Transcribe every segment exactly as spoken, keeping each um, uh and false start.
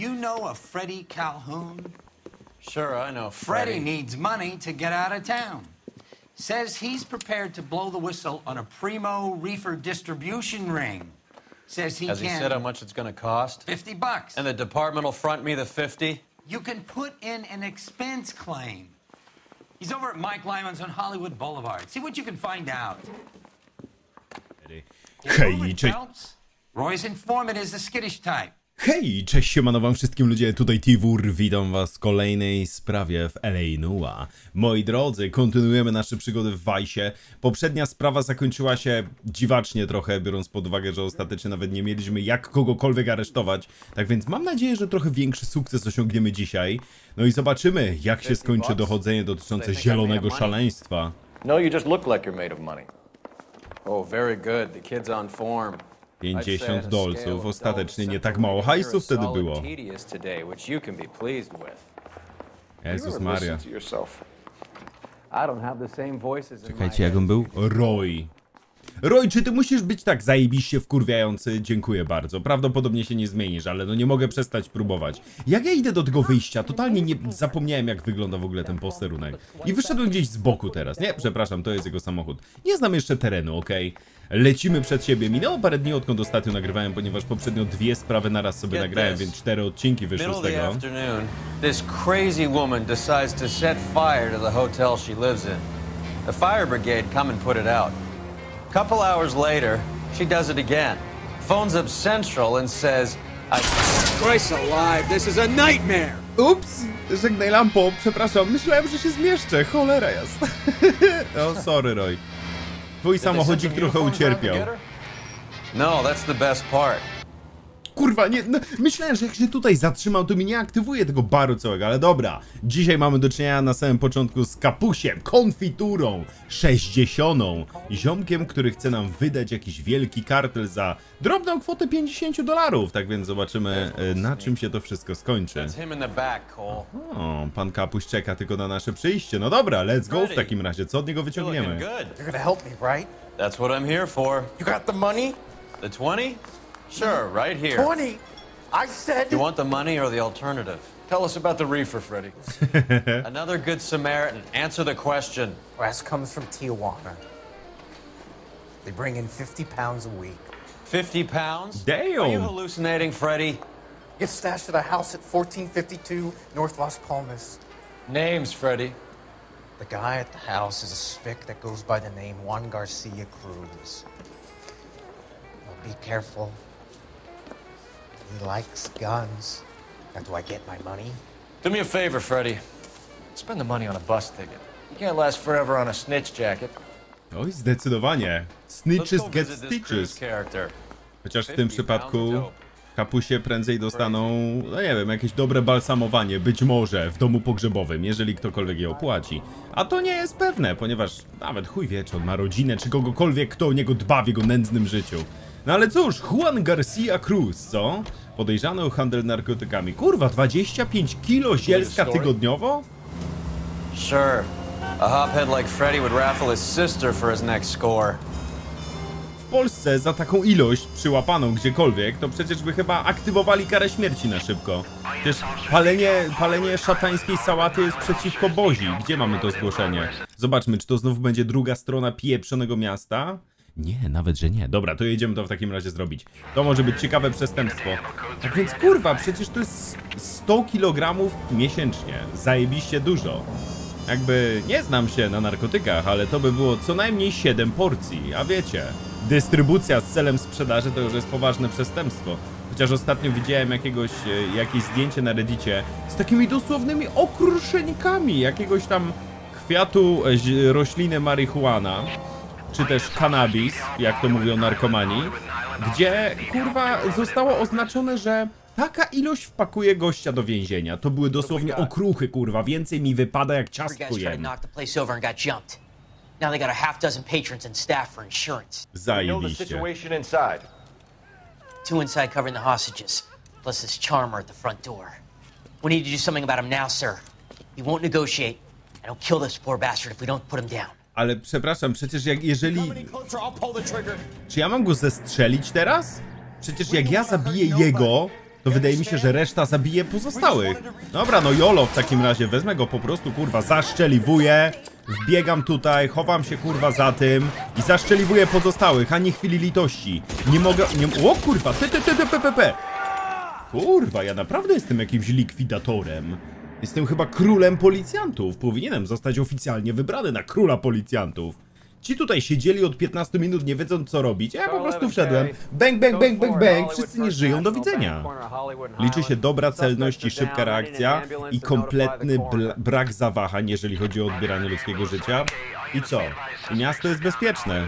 you know a Freddie Calhoun? Sure, I know Freddie. Freddie needs money to get out of town. Says he's prepared to blow the whistle on a primo reefer distribution ring. Says he Has can... he said how much it's going to cost? Fifty bucks. And the department will front me the fifty? You can put in an expense claim. He's over at Mike Lyman's on Hollywood Boulevard. See what you can find out. Hej, cześć. Roy's informant is the skittish type. Hej, cześć, siemano wam wszystkim ludzie, tutaj Tiwur, witam was w kolejnej sprawie w L A Noire. Moi drodzy, kontynuujemy nasze przygody w Vice'ie. Poprzednia sprawa zakończyła się dziwacznie trochę, biorąc pod uwagę, że ostatecznie nawet nie mieliśmy jak kogokolwiek aresztować. Tak więc mam nadzieję, że trochę większy sukces osiągniemy dzisiaj. No i zobaczymy, jak się skończy dochodzenie dotyczące zielonego szaleństwa. No, you just look like you're made of money. Oh, very good. The kid's on form. pięćdziesiąt dolców, ostatecznie nie tak mało hajsu wtedy było. Jezus Maria. Czekajcie, jak on był? Roy. Roy, czy ty musisz być tak zajebiście wkurwiający? Dziękuję bardzo. Prawdopodobnie się nie zmienisz, ale no nie mogę przestać próbować. Jak ja idę do tego wyjścia, totalnie nie zapomniałem, jak wygląda w ogóle ten posterunek. I wyszedłem gdzieś z boku teraz. Nie, przepraszam, to jest jego samochód. Nie znam jeszcze terenu, okej? Okay? Lecimy przed siebie. Minęło parę dni, odkąd ostatnio nagrywałem, ponieważ poprzednio dwie sprawy naraz sobie nagrałem, więc cztery odcinki wyszły z tego. This crazy woman decides to set fire to the hotel she lives in. The fire brigade come and put it out. Couple hours later, she does it again. Phones up Central and says, I... Christ alive, this is a nightmare! Ups, żegnaj lampo, przepraszam, myślałem, że się zmieszczę, cholera jasna. No, sorry, Roy. Twój samochodzik trochę ucierpiał. No, that's the best part. Kurwa, nie, no, myślałem, że jak się tutaj zatrzymał, to mi nie aktywuje tego baru całego, ale dobra. Dzisiaj mamy do czynienia na samym początku z kapusiem, konfiturą, sześćdziesiątą, ziomkiem, który chce nam wydać jakiś wielki kartel za drobną kwotę pięćdziesiąt dolarów. Tak więc zobaczymy, na czym się to wszystko skończy. O, pan kapuś czeka tylko na nasze przyjście. No dobra, let's go w takim razie. Co od niego wyciągniemy? You're gonna help me, right? That's what I'm here for. You got the money? The twenty? Sure, right here. twenty! I said... You want the money or the alternative? Tell us about the reefer, Freddie. Another good Samaritan. Answer the question. Wes comes from Tijuana. They bring in fifty pounds a week. fifty pounds? Damn! Are you hallucinating, Freddie? Gets stashed at a house at fourteen fifty-two North Las Palmas. Names, Freddie. The guy at the house is a spick that goes by the name Juan Garcia Cruz. Well, be careful. He likes guns. Now, do I get my money? Do me a favor, Freddie. Spend the money on a bus ticket. You can't last forever on a snitch jacket. Oj, zdecydowanie. Snitches get stitches. Chociaż w tym przypadku kapusie prędzej dostaną, no nie wiem, jakieś dobre balsamowanie, być może w domu pogrzebowym, jeżeli ktokolwiek je opłaci. A to nie jest pewne, ponieważ nawet chuj wie, czy on ma rodzinę, czy kogokolwiek, kto o niego dba w jego nędznym życiu. No ale cóż, Juan Garcia Cruz, co? Podejrzany o handel narkotykami. Kurwa, dwadzieścia pięć kilo zielska tygodniowo? Sure. A hophead like Freddie would raffle his sister for his next score. W Polsce za taką ilość przyłapaną gdziekolwiek, to przecież by chyba aktywowali karę śmierci na szybko. Przecież palenie, palenie szatańskiej sałaty jest przeciwko Bozi. Gdzie mamy to zgłoszenie? Zobaczmy, czy to znowu będzie druga strona pieprzonego miasta? Nie, nawet, że nie. Dobra, to jedziemy to w takim razie zrobić. To może być ciekawe przestępstwo. Tak więc kurwa, przecież to jest sto kilogramów miesięcznie. Zajebiście dużo. Jakby nie znam się na narkotykach, ale to by było co najmniej siedem porcji. A wiecie, dystrybucja z celem sprzedaży to już jest poważne przestępstwo. Chociaż ostatnio widziałem jakiegoś, jakieś zdjęcie na Reddicie z takimi dosłownymi okruszeńkami jakiegoś tam kwiatu rośliny marihuana. Czy też cannabis, jak to mówią narkomani, gdzie, kurwa, zostało oznaczone, że taka ilość wpakuje gościa do więzienia. To były dosłownie okruchy, kurwa, więcej mi wypada jak ciastko jem. Zajebiście. Two inside covering the hostages, plus this charmer at the front door. We need to do something about him now, sir. He won't negotiate, and he'll kill this poor bastard if we don't put him down. Ale przepraszam, przecież jak jeżeli... Czy ja mam go zestrzelić teraz? Przecież jak ja zabiję jego, to wydaje mi się, że reszta zabije pozostałych. Dobra, no jolo w takim razie, wezmę go po prostu, kurwa, zaszczeliwuję, wbiegam tutaj, chowam się, kurwa, za tym i zaszczeliwuję pozostałych, ani chwili litości. Nie mogę, nie... O, kurwa, te, te, te, te, pe, pe, pe. Kurwa, ja naprawdę jestem jakimś likwidatorem. Jestem chyba królem policjantów. Powinienem zostać oficjalnie wybrany na króla policjantów. Ci tutaj siedzieli od piętnastu minut, nie wiedząc co robić. Ja po prostu wszedłem. Bang, bang, bang, bang, bang. Wszyscy nie żyją, do widzenia. Liczy się dobra celność i szybka reakcja i kompletny brak zawahań, jeżeli chodzi o odbieranie ludzkiego życia. I co? I miasto jest bezpieczne.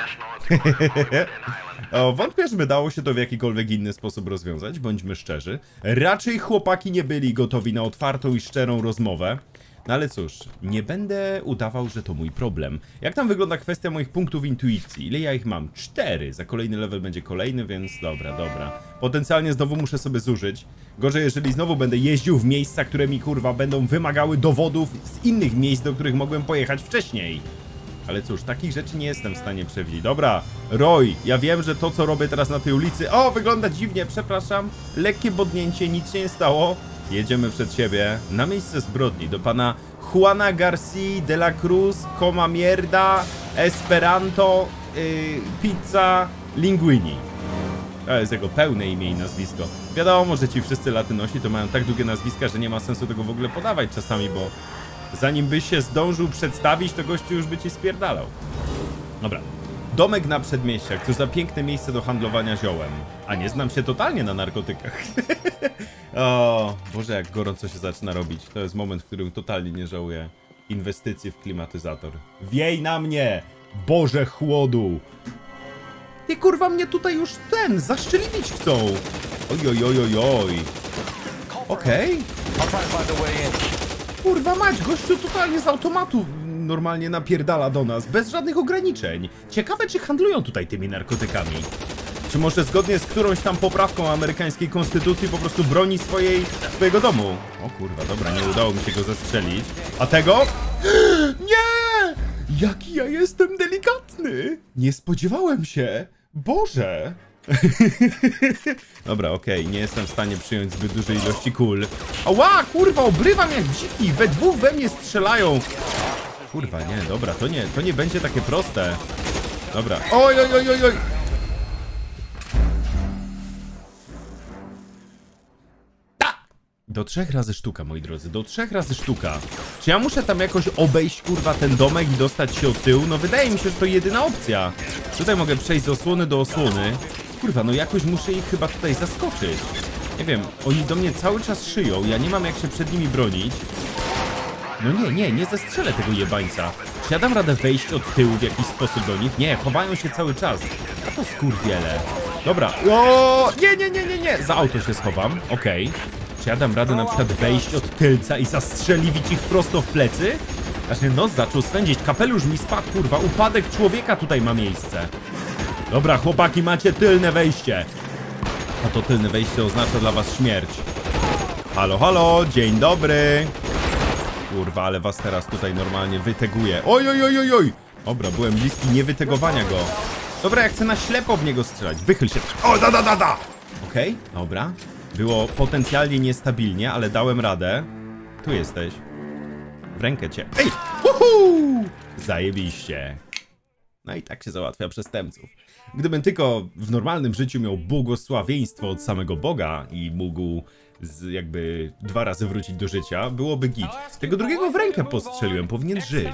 O, wątpię, żeby dało się to w jakikolwiek inny sposób rozwiązać, bądźmy szczerzy. Raczej chłopaki nie byli gotowi na otwartą i szczerą rozmowę. No ale cóż, nie będę udawał, że to mój problem. Jak tam wygląda kwestia moich punktów intuicji? Ile ja ich mam? Cztery. Za kolejny level będzie kolejny, więc dobra, dobra. Potencjalnie znowu muszę sobie zużyć. Gorzej, jeżeli znowu będę jeździł w miejsca, które mi, kurwa, będą wymagały dowodów z innych miejsc, do których mogłem pojechać wcześniej. Ale cóż, takich rzeczy nie jestem w stanie przewidzieć. Dobra, Roy, ja wiem, że to, co robię teraz na tej ulicy... O, wygląda dziwnie, przepraszam. Lekkie bodnięcie, nic się nie stało. Jedziemy przed siebie na miejsce zbrodni do pana Juana Garcia de la Cruz, Coma Mierda, Esperanto, yy, Pizza, Linguini. To jest jego pełne imię i nazwisko. Wiadomo, że ci wszyscy latynosi to mają tak długie nazwiska, że nie ma sensu tego w ogóle podawać czasami, bo zanim byś się zdążył przedstawić, to gościu już by ci spierdalał. Dobra. Domek na przedmieściach, co za piękne miejsce do handlowania ziołem. A nie znam się totalnie na narkotykach. O, Boże, jak gorąco się zaczyna robić. To jest moment, w którym totalnie nie żałuję inwestycji w klimatyzator. Wiej na mnie! Boże chłodu! Ty, kurwa, mnie tutaj już ten, zaszczeliwić chcą! Oj, oj, oj, oj, oj. Okej. Kurwa mać, gościu totalnie z automatu normalnie napierdala do nas, bez żadnych ograniczeń. Ciekawe, czy handlują tutaj tymi narkotykami. Czy może zgodnie z którąś tam poprawką amerykańskiej konstytucji po prostu broni swojej, swojego domu. O kurwa, dobra, nie udało mi się go zastrzelić. A tego? Nie! Jaki ja jestem delikatny! Nie spodziewałem się. Boże! Dobra, okej, okay. Nie jestem w stanie przyjąć zbyt dużej ilości kul. Ała, kurwa, obrywam jak dziki. We dwóch we mnie strzelają. Kurwa, nie, dobra, to nie, to nie będzie takie proste. Dobra, oj, oj, oj, oj, oj. Ta! Do trzech razy sztuka, moi drodzy, do trzech razy sztuka. Czy ja muszę tam jakoś obejść, kurwa, ten domek i dostać się od tyłu? No wydaje mi się, że to jedyna opcja. Tutaj mogę przejść z osłony do osłony. Kurwa, no jakoś muszę ich chyba tutaj zaskoczyć. Nie wiem, oni do mnie cały czas szyją, ja nie mam jak się przed nimi bronić. No nie, nie, nie zestrzelę tego jebańca. Czy ja dam radę wejść od tyłu w jakiś sposób do nich? Nie, chowają się cały czas. A to skurwiele. Dobra, o, nie, nie, nie, nie, nie. Za auto się schowam, okej. Okay. Czy ja dam radę na przykład wejść od tylca i zastrzeliwić ich prosto w plecy? Aż mnie nos zaczął swędzić, kapelusz mi spadł, kurwa, upadek człowieka tutaj ma miejsce. Dobra, chłopaki, macie tylne wejście. A to tylne wejście oznacza dla was śmierć. Halo, halo, dzień dobry. Kurwa, ale was teraz tutaj normalnie wyteguję. Oj, oj, oj, oj, oj. Dobra, byłem bliski niewytegowania go. Dobra, ja chcę na ślepo w niego strzelać. Wychyl się. O, da, da, da, da. Okej, okay, dobra. Było potencjalnie niestabilnie, ale dałem radę. Tu jesteś. W rękę cię. Ej! Uhu! Zajebiście. No i tak się załatwia przestępców. Gdybym tylko w normalnym życiu miał błogosławieństwo od samego Boga i mógł z, jakby dwa razy wrócić do życia, byłoby git. Tego drugiego w rękę postrzeliłem, powinien żyć.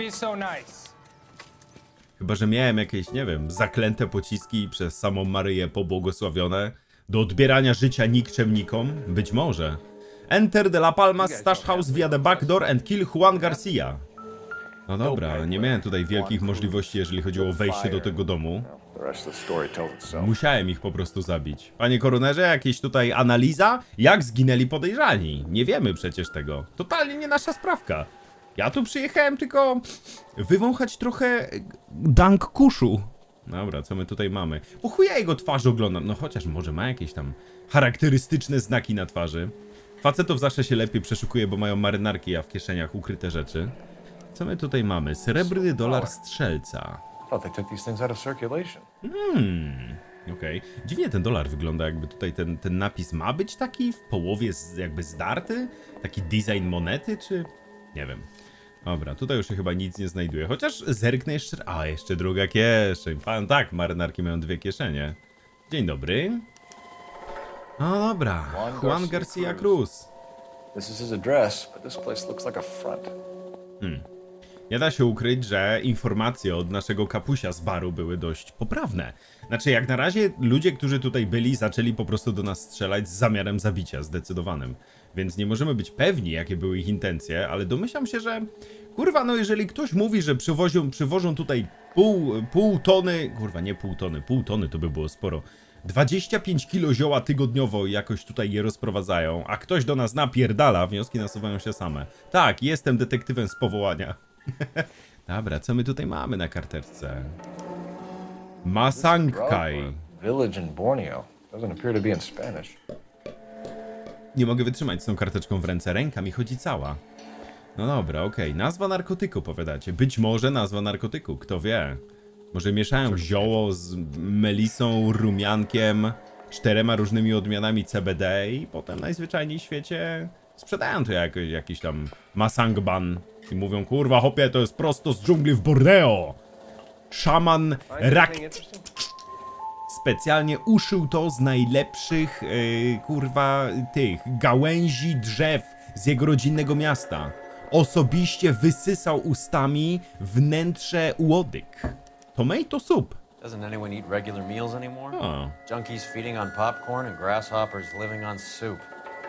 Chyba że miałem jakieś, nie wiem, zaklęte pociski przez samą Maryję pobłogosławione do odbierania życia nikczemnikom? Być może. Enter the La Palmas Stash House via the back door and kill Juan Garcia. No dobra, ale nie miałem tutaj wielkich możliwości, jeżeli chodziło o wejście do tego domu. Musiałem ich po prostu zabić. Panie koronerze, jakieś tutaj analiza? Jak zginęli podejrzani? Nie wiemy przecież tego. Totalnie nie nasza sprawka. Ja tu przyjechałem tylko wywąchać trochę dank kuszu. Dobra, co my tutaj mamy? Po chuja jego twarz oglądam. No chociaż może ma jakieś tam charakterystyczne znaki na twarzy. Facetów zawsze się lepiej przeszukuje, bo mają marynarki, a w kieszeniach ukryte rzeczy. Co my tutaj mamy? Srebrny dolar strzelca. Hmm. Okej. Okay. Dziwnie ten dolar wygląda, jakby tutaj ten, ten napis ma być taki w połowie z, jakby zdarty? Taki design monety, czy... Nie wiem. Dobra, tutaj już się chyba nic nie znajduje. Chociaż zerknę jeszcze... A, jeszcze druga kieszeń. Pan, tak, marynarki mają dwie kieszenie. Dzień dobry. No dobra, Juan Garcia Cruz. This is his address, but this place looks like a front. Hmm. Nie da się ukryć, że informacje od naszego kapusia z baru były dość poprawne. Znaczy, jak na razie ludzie, którzy tutaj byli, zaczęli po prostu do nas strzelać z zamiarem zabicia, zdecydowanym. Więc nie możemy być pewni, jakie były ich intencje, ale domyślam się, że... Kurwa, no jeżeli ktoś mówi, że przywozią, przywożą tutaj pół, pół tony... Kurwa, nie pół tony, pół tony to by było sporo. dwadzieścia pięć kilo zioła tygodniowo i jakoś tutaj je rozprowadzają, a ktoś do nas napierdala, wnioski nasuwają się same. Tak, jestem detektywem z powołania. Dobra, co my tutaj mamy na karteczce? Masangkai. Village in Borneo. Doesn't appear to be in Spanish. Nie mogę wytrzymać z tą karteczką w ręce, ręka mi chodzi cała. No dobra, okej, okay. Nazwa narkotyku, powiadacie. Być może nazwa narkotyku, kto wie. Może mieszają zioło z melisą, rumiankiem, czterema różnymi odmianami C B D i potem najzwyczajniej w świecie sprzedają to jako jakiś tam masangban i mówią, kurwa hopie, to jest prosto z dżungli w Borneo. Szaman Rakt specjalnie uszył to z najlepszych, yy, kurwa, tych gałęzi drzew z jego rodzinnego miasta. Osobiście wysysał ustami wnętrze łodyg. Tomato soup. Doesn't anyone eat regular meals anymore? Oh. Junkies feeding on popcorn and grasshoppers living on soup.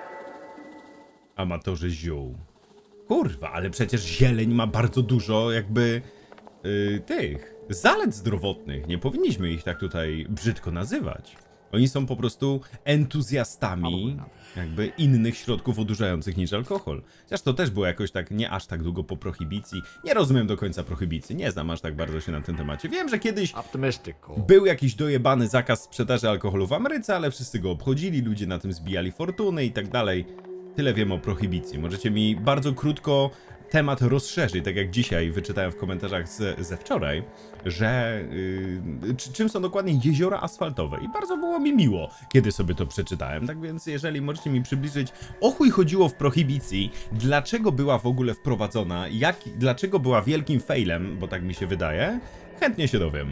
Amatorzy ziół. Kurwa, ale przecież zieleń ma bardzo dużo jakby yy, tych zalet zdrowotnych. Nie powinniśmy ich tak tutaj brzydko nazywać. Oni są po prostu entuzjastami jakby innych środków odurzających niż alkohol. Chociaż to też było jakoś tak nie aż tak długo po prohibicji. Nie rozumiem do końca prohibicji. Nie znam aż tak bardzo się na tym temacie. Wiem, że kiedyś był jakiś dojebany zakaz sprzedaży alkoholu w Ameryce, ale wszyscy go obchodzili, ludzie na tym zbijali fortuny i tak dalej. Tyle wiem o prohibicji. Możecie mi bardzo krótko temat rozszerzyć, tak jak dzisiaj wyczytałem w komentarzach z, ze wczoraj, że yy, czym są dokładnie jeziora asfaltowe i bardzo było mi miło, kiedy sobie to przeczytałem, tak więc jeżeli możecie mi przybliżyć, o chuj chodziło w prohibicji, dlaczego była w ogóle wprowadzona, jak, dlaczego była wielkim failem, bo tak mi się wydaje, chętnie się dowiem.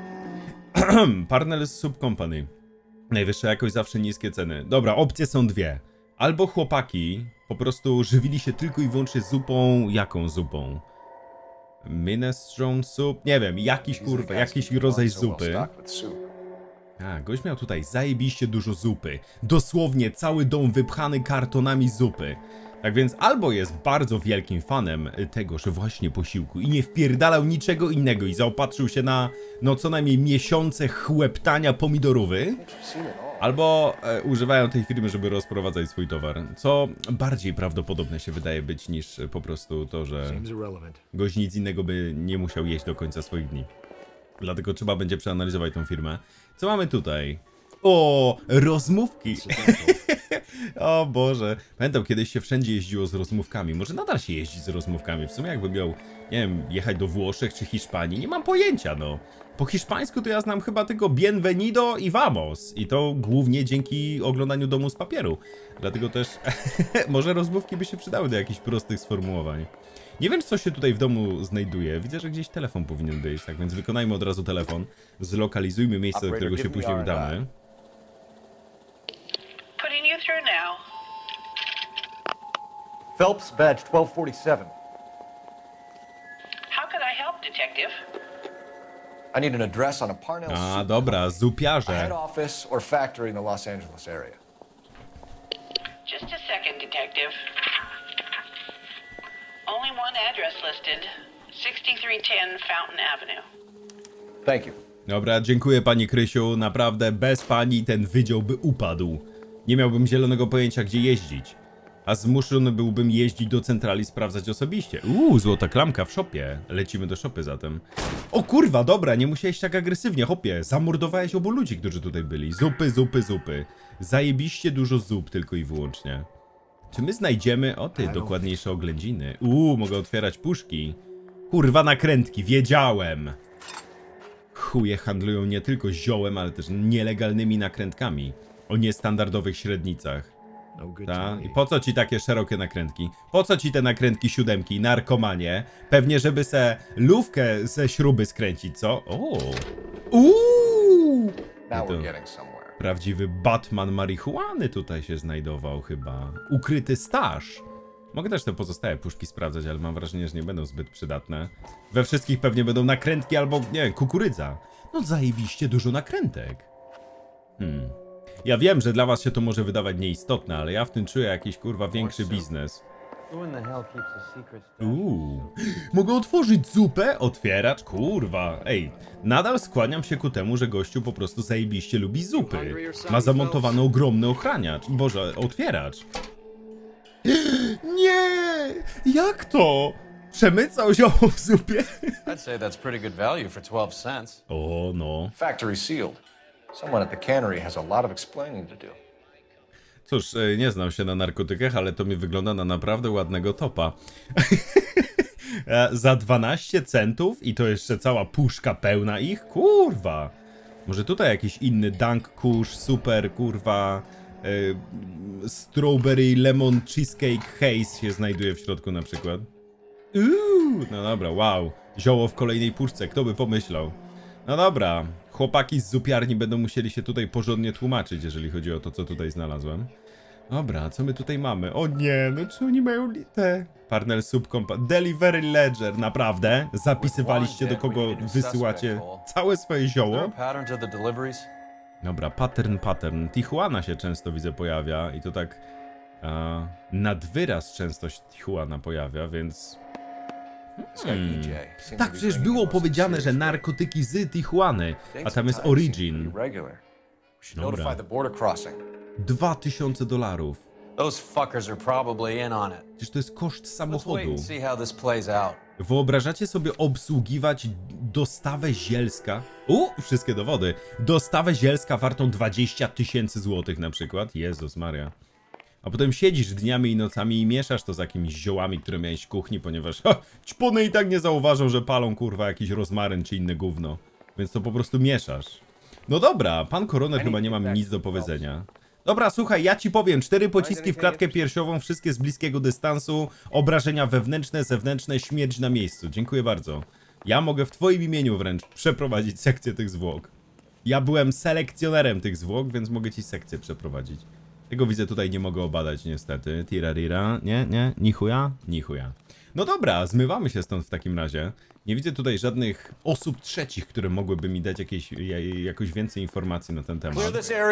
Parnell Soup Company. Najwyższa jakość, zawsze niskie ceny. Dobra, opcje są dwie. Albo chłopaki po prostu żywili się tylko i wyłącznie zupą. Jaką zupą? Minestrone soup? Nie wiem, jakiś kurwa, jakiś rodzaj zupy. A, gość miał tutaj zajebiście dużo zupy. Dosłownie cały dom wypchany kartonami zupy. Tak więc albo jest bardzo wielkim fanem tegoż właśnie posiłku i nie wpierdalał niczego innego i zaopatrzył się na no co najmniej miesiące chłeptania pomidorowy, albo e, używają tej firmy, żeby rozprowadzać swój towar. Co bardziej prawdopodobne się wydaje być niż po prostu to, że gość nic innego by nie musiał jeść do końca swoich dni. Dlatego trzeba będzie przeanalizować tą firmę. Co mamy tutaj? O, rozmówki. O Boże. Pamiętam, kiedyś się wszędzie jeździło z rozmówkami. Może nadal się jeździ z rozmówkami. W sumie jakbym miał, nie wiem, jechać do Włoszech czy Hiszpanii. Nie mam pojęcia, no. Po hiszpańsku to ja znam chyba tylko bienvenido i vamos. I to głównie dzięki oglądaniu Domu z papieru. Dlatego też może rozmówki by się przydały do jakichś prostych sformułowań. Nie wiem, co się tutaj w domu znajduje. Widzę, że gdzieś telefon powinien być, tak więc wykonajmy od razu telefon. Zlokalizujmy miejsce, do którego się później udamy. Putting you through now. Phelps, badge twelve forty-seven. How could I help, detective? I need an address on a Parnell A, soup dobra, company, a zupiarze. head office or factory in the Los Angeles area. Just a second, detective. Only one address listed. sixty-three ten Fountain Avenue. Thank you. Dobra, dziękuję pani Krysiu. Naprawdę bez pani ten wydział by upadł. Nie miałbym zielonego pojęcia, gdzie jeździć. A zmuszony byłbym jeździć do centrali, sprawdzać osobiście. Uuu, złota klamka w szopie. Lecimy do szopy zatem. O kurwa, dobra, nie musiałeś tak agresywnie, hopie. Zamordowałeś obu ludzi, którzy tutaj byli. Zupy, zupy, zupy. Zajebiście dużo zup tylko i wyłącznie. Czy my znajdziemy... O ty, dokładniejsze oględziny. Uuu, mogę otwierać puszki. Kurwa, nakrętki, wiedziałem. chuje handlują nie tylko ziołem, ale też nielegalnymi nakrętkami o niestandardowych średnicach. Ta? I po co ci takie szerokie nakrętki? Po co ci te nakrętki siódemki, narkomanie? Pewnie, żeby se lufkę ze śruby skręcić, co? O! Uuu! Now To we're getting somewhere. prawdziwy Batman marihuany tutaj się znajdował chyba. Ukryty staż. Mogę też te pozostałe puszki sprawdzać, ale mam wrażenie, że nie będą zbyt przydatne. We wszystkich pewnie będą nakrętki albo, nie, kukurydza. No zajebiście dużo nakrętek. Hmm. Ja wiem, że dla was się to może wydawać nieistotne, ale ja w tym czuję jakiś, kurwa, większy biznes. Uuu. Mogę otworzyć zupę? Otwieracz? Kurwa. Ej, nadal skłaniam się ku temu, że gościu po prostu zajebiście lubi zupy. Ma zamontowany ogromny ochraniacz. Boże, otwieracz. Nie! Jak to? Przemycał zioło w zupie? I'd say that's pretty good value for twelve cents. O, no. Factory sealed. Someone at the cannery has a lot of explaining to do. Cóż, e, nie znam się na narkotykach, ale to mi wygląda na naprawdę ładnego topa. E, Za dwanaście centów i to jeszcze cała puszka pełna ich? Kurwa! Może tutaj jakiś inny Dunk Kush, super, kurwa... E, strawberry Lemon Cheesecake Haze się znajduje w środku na przykład. Uuu, no dobra, wow. Zioło w kolejnej puszce, kto by pomyślał. No dobra, chłopaki z zupiarni będą musieli się tutaj porządnie tłumaczyć, jeżeli chodzi o to, co tutaj znalazłem. Dobra, co my tutaj mamy? O nie, no czy oni mają te... Parnell Subcompa... Delivery Ledger, naprawdę? Zapisywaliście, do kogo wysyłacie całe swoje zioło? Dobra, pattern, pattern. Tijuana się często, widzę, pojawia i to tak... Uh, nad wyraz często się Tijuana pojawia, więc... Hmm. Tak, przecież było powiedziane, że narkotyki z Tijuany, a tam jest Origin. Dobra. Dwa tysiące dolarów. Those fuckers are probably in on it. Przecież to jest koszt Let's wait samochodu. and see how this plays out. Wyobrażacie sobie obsługiwać dostawę zielska? U, wszystkie dowody. Dostawę zielska wartą dwadzieścia tysięcy złotych na przykład. Jezus Maria. A potem siedzisz dniami i nocami i mieszasz to z jakimiś ziołami, które miałeś w kuchni, ponieważ ha, ćpuny i tak nie zauważą, że palą, kurwa, jakiś rozmaryn czy inne gówno. Więc to po prostu mieszasz. No dobra, pan Koroner chyba nie mam nic do powiedzenia. Dobra, słuchaj, ja ci powiem, cztery pociski w klatkę piersiową, wszystkie z bliskiego dystansu, obrażenia wewnętrzne, zewnętrzne, śmierć na miejscu. Dziękuję bardzo. Ja mogę w twoim imieniu wręcz przeprowadzić sekcję tych zwłok. Ja byłem selekcjonerem tych zwłok, więc mogę ci sekcję przeprowadzić. Tego widzę tutaj nie mogę obadać niestety. Tirarira. Nie, nie, ni chuja, ni chuja. No dobra, zmywamy się stąd w takim razie. Nie widzę tutaj żadnych osób trzecich, które mogłyby mi dać jakieś, jakoś więcej informacji na ten temat.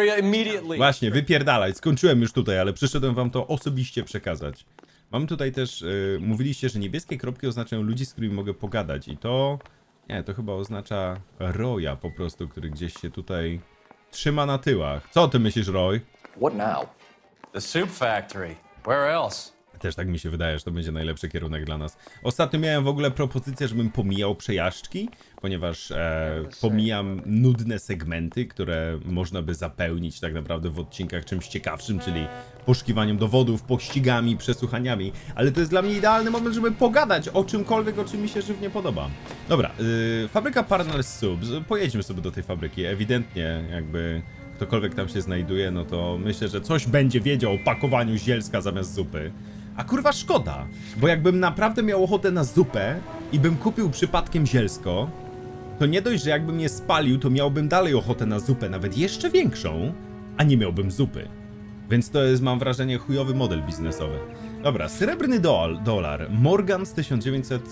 Właśnie, wypierdalaj. Skończyłem już tutaj, ale przyszedłem wam to osobiście przekazać. Mam tutaj też, yy, mówiliście, że niebieskie kropki oznaczają ludzi, z którymi mogę pogadać i to... Nie, to chyba oznacza Roya po prostu, który gdzieś się tutaj trzyma na tyłach. Co ty myślisz, Roy? What now? The soup factory. Where else? Też tak mi się wydaje, że to będzie najlepszy kierunek dla nas. Ostatnio miałem w ogóle propozycję, żebym pomijał przejażdżki, ponieważ e, pomijam nudne segmenty, które można by zapełnić tak naprawdę w odcinkach czymś ciekawszym, czyli poszukiwaniem dowodów, pościgami, przesłuchaniami. Ale to jest dla mnie idealny moment, żeby pogadać o czymkolwiek, o czym mi się żywnie podoba. Dobra, yy, fabryka Parnell Subs. Pojedźmy sobie do tej fabryki. Ewidentnie jakby... ktokolwiek tam się znajduje, no to myślę, że coś będzie wiedział o pakowaniu zielska zamiast zupy. A kurwa szkoda, bo jakbym naprawdę miał ochotę na zupę i bym kupił przypadkiem zielsko, to nie dość, że jakbym je spalił, to miałbym dalej ochotę na zupę, nawet jeszcze większą, a nie miałbym zupy. Więc to jest, mam wrażenie, chujowy model biznesowy. Dobra, srebrny dolar, dolar. Morgan z tysiąc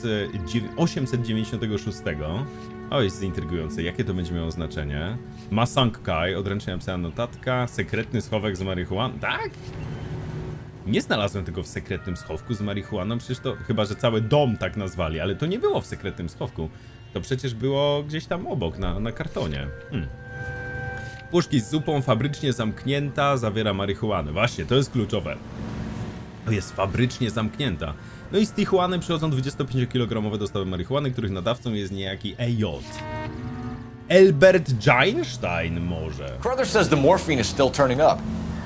osiemset dziewięćdziesiątego szóstego. O, jest intrygujące. Jakie to będzie miało znaczenie? Masang Kai, odręcznie napisana notatka, sekretny schowek z marihuaną. Tak? Nie znalazłem tego w sekretnym schowku z marihuaną, przecież to, chyba że cały dom tak nazwali, ale to nie było w sekretnym schowku. To przecież było gdzieś tam obok, na, na kartonie. Hmm. Puszki z zupą fabrycznie zamknięta, zawiera marihuanę. Właśnie, to jest kluczowe. To jest fabrycznie zamknięta. No i z Tijuany przychodzą dwudziestopięciokilogramowe dostawy marihuany, których nadawcą jest niejaki E J. Albert Einstein może. Carruthers says the morphine is still turning up.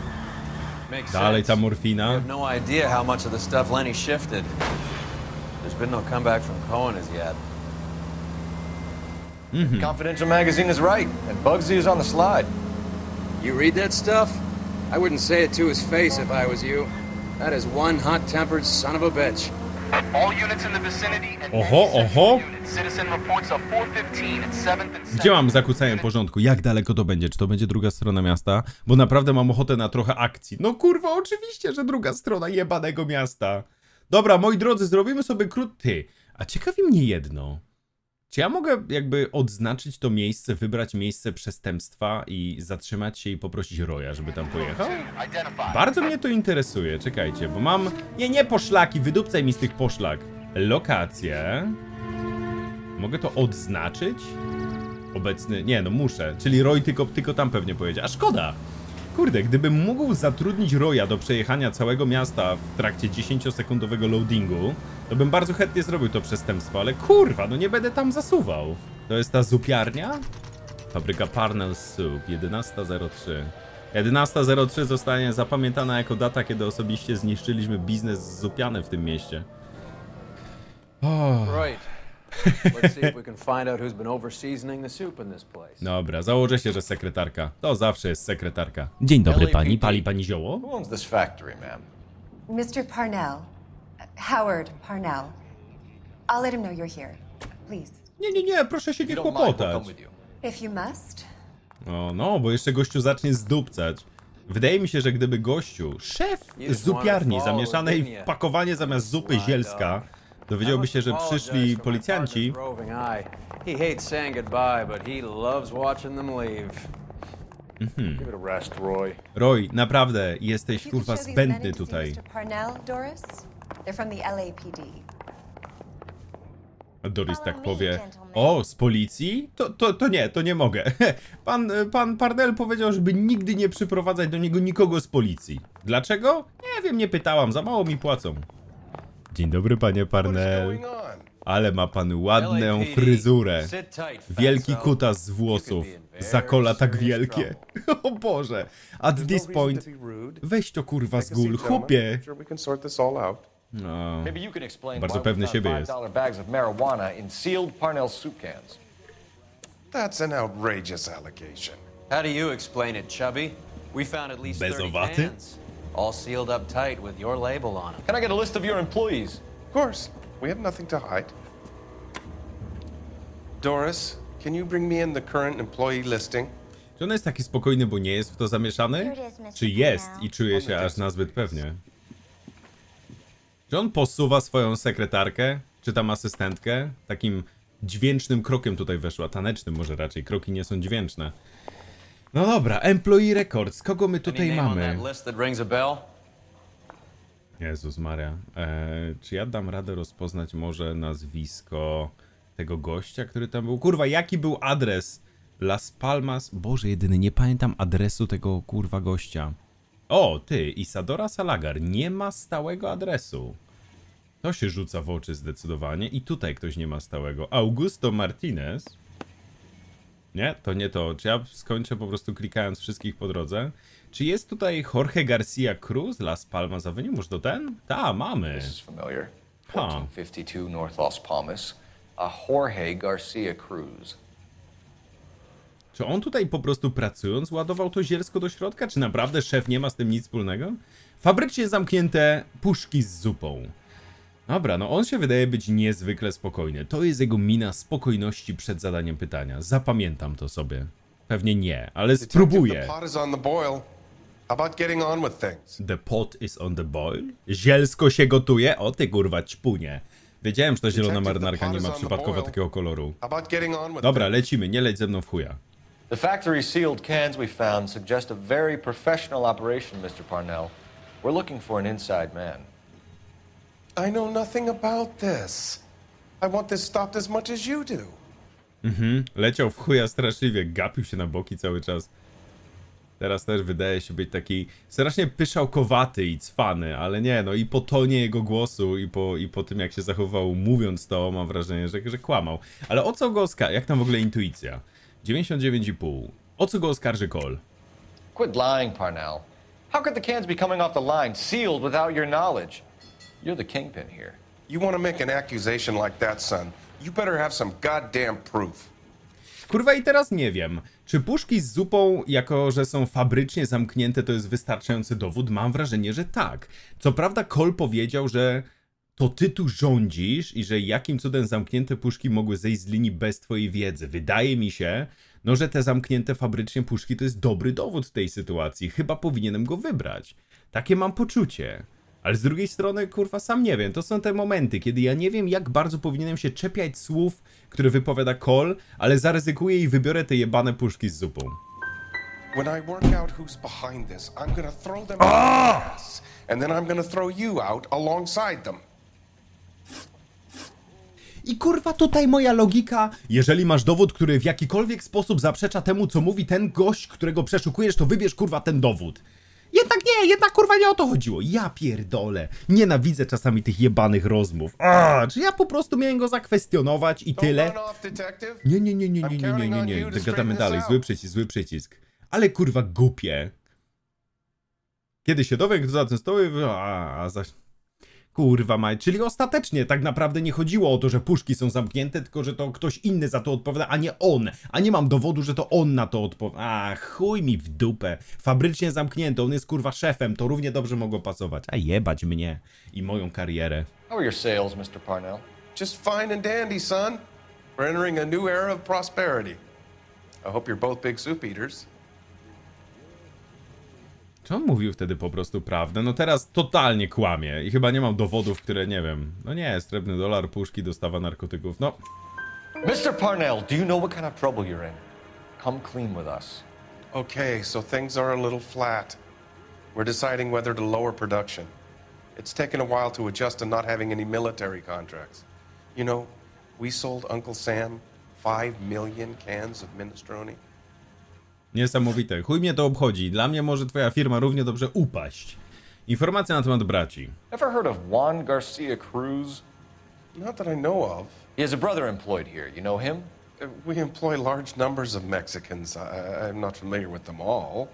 Dalej ta morfina. I have no idea how much of the stuff Lenny shifted. There's been no comeback from Cohen as yet. Confidential magazine is right, and Bugsy is on the slide. You read that stuff? I wouldn't say it to his face if I was you. That is one hot-tempered son of a bitch. All units in the vicinity and Oho, oho. Citizen reports of four fifteen and seventh and Gdzie mam zakłócenie porządku? Jak daleko to będzie? Czy to będzie druga strona miasta? Bo naprawdę mam ochotę na trochę akcji. No kurwa, oczywiście, że druga strona jebanego miasta. Dobra, moi drodzy, zrobimy sobie krótki. A ciekawi mnie jedno. Czy ja mogę jakby odznaczyć to miejsce, wybrać miejsce przestępstwa i zatrzymać się i poprosić Roya, żeby tam pojechał? Bardzo mnie to interesuje, czekajcie, bo mam... Nie, nie poszlaki, wydupcaj mi z tych poszlak. Lokacje. Mogę to odznaczyć? Obecny... Nie, no muszę. Czyli Roy tylko, tylko tam pewnie pojedzie. A szkoda! Kurde, gdybym mógł zatrudnić Roya do przejechania całego miasta w trakcie dziesięciosekundowego loadingu, to bym bardzo chętnie zrobił to przestępstwo, ale kurwa, no nie będę tam zasuwał. To jest ta zupiarnia? Fabryka Parnell Soup, jedenasta zero trzy. jedenasta zero trzy zostanie zapamiętana jako data, kiedy osobiście zniszczyliśmy biznes z zupiany w tym mieście. Oh. Right. Let's see if we can find out who's been overseasoning the soup in this place. Dobra, założę się, że sekretarka. To zawsze jest sekretarka. Dzień dobry pani, pali pani zioło? Who owns this factory, ma'am? mister Parnell. Howard Parnell. I'll let him know you're here. Please. Nie, nie, nie, proszę się nie kłopotać. If you must. O, no, bo jeszcze gościu zacznie zdupcać. Wydaje mi się, że gdyby gościu, szef zupiarni zamieszanej w pakowanie zamiast zupy zielska, dowiedziałby się, że przyszli policjanci. Mhm. Roy, naprawdę jesteś kurwa zbędny tutaj. Doris tak powie. O, z policji? To, to, to nie, to nie mogę. Pan, pan Parnell powiedział, żeby nigdy nie przyprowadzać do niego nikogo z policji. Dlaczego? Nie wiem, nie pytałam, za mało mi płacą. Dzień dobry, panie Parnell. Ale ma pan ładną fryzurę. Wielki kutas z włosów. Zakola tak wielkie. O Boże. At this point... Weź to kurwa z gól, chłopie. No, bardzo pewny siebie jest. That's an outrageous allegation. How do you explain it, Chubby? We found at least thirty cans, all sealed up tight with your label on them. Can I get a list of your employees? Of course. We have nothing to hide. Doris, can you bring me in the current employee listing? Czy on jest taki spokojny, bo nie jest w to zamieszany? Czy jest i czuje się aż nazbyt pewnie? Czy on posuwa swoją sekretarkę, czy tam asystentkę? Takim dźwięcznym krokiem tutaj weszła, tanecznym może raczej, kroki nie są dźwięczne. No dobra, Employee Records, kogo my tutaj mamy? Jezus Maria, eee, czy ja dam radę rozpoznać może nazwisko tego gościa, który tam był? Kurwa, jaki był adres? Las Palmas, Boże jedyny, nie pamiętam adresu tego kurwa gościa. O, ty, Isadora Salagar, nie ma stałego adresu. To się rzuca w oczy zdecydowanie. I tutaj ktoś nie ma stałego. Augusto Martinez. Nie, to nie to. Czy ja skończę po prostu klikając wszystkich po drodze? Czy jest tutaj Jorge Garcia Cruz, Las Palmas Avenue? Może to ten? Ta, mamy. This is familiar. Huh. fourteen fifty-two North Las Palmas. A Jorge Garcia Cruz. Czy on tutaj po prostu pracując ładował to zielsko do środka? Czy naprawdę szef nie ma z tym nic wspólnego? Fabrycznie zamknięte puszki z zupą. Dobra, no on się wydaje być niezwykle spokojny. To jest jego mina spokojności przed zadaniem pytania. Zapamiętam to sobie. Pewnie nie, ale spróbuję. The pot is on the boil. How about getting on with things? The pot is on the boil? Zielsko się gotuje? O ty kurwa ćpunie. Wiedziałem, że ta zielona marynarka nie ma przypadkowo takiego koloru. Dobra, lecimy, nie leć ze mną w chuja. The factory sealed cans we found suggest a very professional operation, mister Parnell. We're looking for an inside man. I know nothing about this. I want this stopped as much as you do. Mhm, leciał w chuja straszliwie, gapił się na boki cały czas. Teraz też wydaje się być taki strasznie pyszałkowaty i cwany, ale nie, no i po tonie jego głosu i po, i po tym jak się zachował mówiąc to, mam wrażenie, że, że kłamał. Ale o co go oskarży? Jak tam w ogóle intuicja? dziewięćdziesiąt dziewięć i pół. O co go oskarży Cole? Quit lying, Parnell. How could the cans be coming off the line, sealed without your knowledge? You're the kingpin here. You want to make an accusation like that, son? You better have some goddamn proof. Kurwa i teraz nie wiem, czy puszki z zupą, jako że są fabrycznie zamknięte, to jest wystarczający dowód? Mam wrażenie, że tak. Co prawda Cole powiedział, że to ty tu rządzisz i że jakim cudem zamknięte puszki mogły zejść z linii bez twojej wiedzy. Wydaje mi się, no, że te zamknięte fabrycznie puszki to jest dobry dowód w tej sytuacji. Chyba powinienem go wybrać. Takie mam poczucie. Ale z drugiej strony, kurwa, sam nie wiem. To są te momenty, kiedy ja nie wiem, jak bardzo powinienem się czepiać słów, które wypowiada Cole, ale zaryzykuję i wybiorę te jebane puszki z zupą. When I work out who's behind this, I'm gonna throw them out the ass, and then I'm gonna throw you out alongside them. I kurwa tutaj moja logika, jeżeli masz dowód, który w jakikolwiek sposób zaprzecza temu, co mówi ten gość, którego przeszukujesz, to wybierz kurwa ten dowód. Jednak nie, jednak kurwa nie o to chodziło. Ja pierdolę. Nienawidzę czasami tych jebanych rozmów. A, czy ja po prostu miałem go zakwestionować i tyle? Nie, nie, nie, nie, nie, nie, nie, nie, nie. Gadamy dalej. Zły przycisk, zły przycisk. Ale kurwa głupie. Kiedy się dowiem, kto za ten stoły... A, zaś... Kurwa maj, czyli ostatecznie tak naprawdę nie chodziło o to, że puszki są zamknięte, tylko że to ktoś inny za to odpowiada, a nie on. A nie mam dowodu, że to on na to odpowiada. A chuj mi w dupę. Fabrycznie zamknięte, on jest kurwa szefem, to równie dobrze mogło pasować. A jebać mnie i moją karierę. How are your sales, mister Parnell? Just fine and dandy, son. We're entering a new era of prosperity. I hope you're both big soup eaters. Czy on mówił wtedy po prostu prawdę? No teraz totalnie kłamie i chyba nie mam dowodów, które nie wiem. No nie, srebrny dolar, puszki, dostawa narkotyków, no. mister Parnell, do you know what kind of trouble you're in? Come clean with us. Okay, so things are a little flat. We're deciding whether to lower production. It's taken a while to adjust to not having any military contracts. You know, we sold Uncle Sam five million cans of minestrone. Niesamowite. Chuj mnie to obchodzi. Dla mnie może twoja firma równie dobrze upaść. Informacja na temat braci. Ever heard of Juan Garcia Cruz? Not that I know of. He has a brother employed here. You know him? Uh, We employ large numbers of Mexicans. I, I'm not familiar with them all.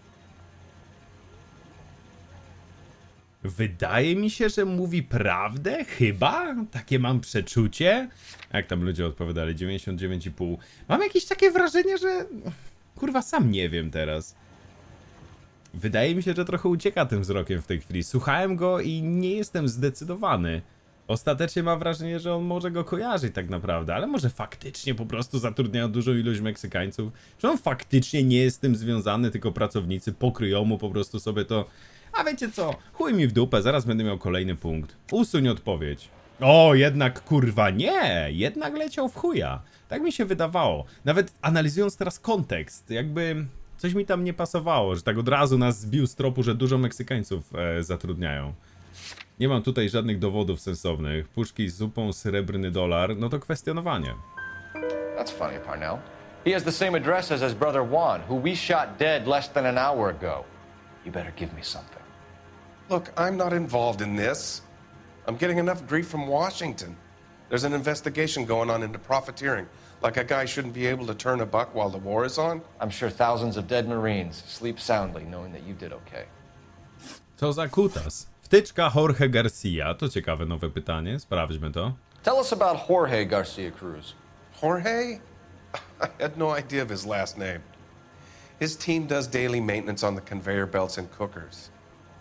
Wydaje mi się, że mówi prawdę? Chyba? Takie mam przeczucie? Jak tam ludzie odpowiadali? dziewięćdziesiąt dziewięć i pół. Mam jakieś takie wrażenie, że... Kurwa, sam nie wiem teraz. Wydaje mi się, że trochę ucieka tym wzrokiem w tej chwili. Słuchałem go i nie jestem zdecydowany. Ostatecznie mam wrażenie, że on może go kojarzyć tak naprawdę, ale może faktycznie po prostu zatrudniają dużą ilość Meksykańców. Czy on faktycznie nie jest z tym związany, tylko pracownicy pokryją mu po prostu sobie to... A wiecie co? Chuj mi w dupę, zaraz będę miał kolejny punkt. Usuń odpowiedź. O, jednak kurwa nie! Jednak leciał w chuja. Tak mi się wydawało. Nawet analizując teraz kontekst, jakby coś mi tam nie pasowało, że tak od razu nas zbił z tropu, że dużo Meksykańców e, zatrudniają. Nie mam tutaj żadnych dowodów sensownych. Puszki z zupą, srebrny dolar, no to kwestionowanie. That's funny, Parnell. He has the same address as his brother Juan, who we shot dead less than an hour ago. You better give me something. Look, I'm not involved in this. I'm getting enough grief from Washington. There's an investigation going on into profiteering. Like a guy shouldn't be able to turn a buck while the war is on. I'm sure thousands of dead Marines sleep soundly knowing that you did okay. Co za kutas? Wtyczka Jorge Garcia. To ciekawe nowe pytanie. Sprawdźmy to. Tell us about Jorge Garcia Cruz. Jorge? I had no idea of his last name. His team does daily maintenance on the conveyor belts and cookers.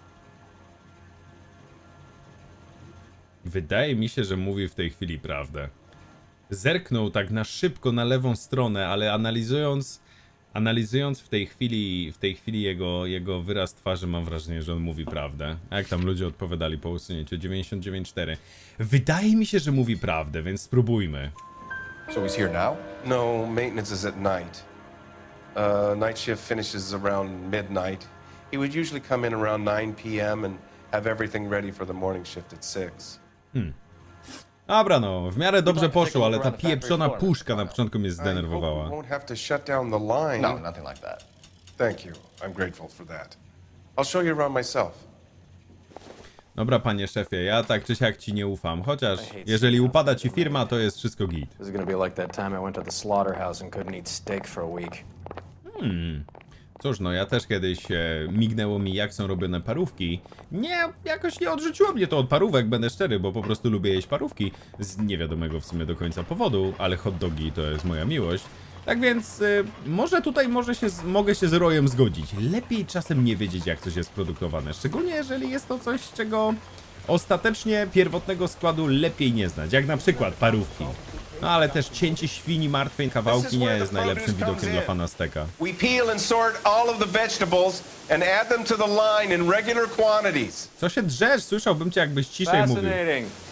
Wydaje mi się, że mówi w tej chwili prawdę. Zerknął tak na szybko na lewą stronę, ale analizując analizując w tej chwili w tej chwili jego, jego wyraz twarzy, mam wrażenie, że on mówi prawdę. A jak tam ludzie odpowiadali po usunięciu? dziewięćdziesiąt dziewięć cztery. Wydaje mi się, że mówi prawdę, więc spróbujmy. So he's here now? No, maintenance is at night. Uh, night shift finishes around midnight. He would usually come in around nine p m and have everything ready for the morning shift at six. Hmm. Dobra no, w miarę dobrze poszło, ale ta pieprzona puszka na początku mnie zdenerwowała. Won't have to shut down the line. No, nothing like that. Thank you. I'm grateful for that. I'll show you around myself. Dobra, panie szefie, ja tak czy siak ci nie ufam, chociaż jeżeli upada ci firma, to jest wszystko git. This is gonna be like that time I went to the slaughterhouse and couldn't eat steak for a week. Hmm. Cóż, no ja też kiedyś e, mignęło mi, jak są robione parówki. Nie, jakoś nie odrzuciło mnie to od parówek, będę szczery, bo po prostu lubię jeść parówki z niewiadomego w sumie do końca powodu, ale hot dogi to jest moja miłość. Tak więc y, może tutaj może się, z- mogę się z Royem zgodzić. Lepiej czasem nie wiedzieć, jak coś jest produkowane. Szczególnie jeżeli jest to coś, czego ostatecznie pierwotnego składu lepiej nie znać. Jak na przykład parówki. No ale też cięcie świni martwej kawałki nie jest najlepszym widokiem dla fana steka. We peel and sort all of the vegetables and add them to the line in regular quantities. Co się drzesz? Słyszałbym cię, jakbyś ciszej mówił. Fascinating.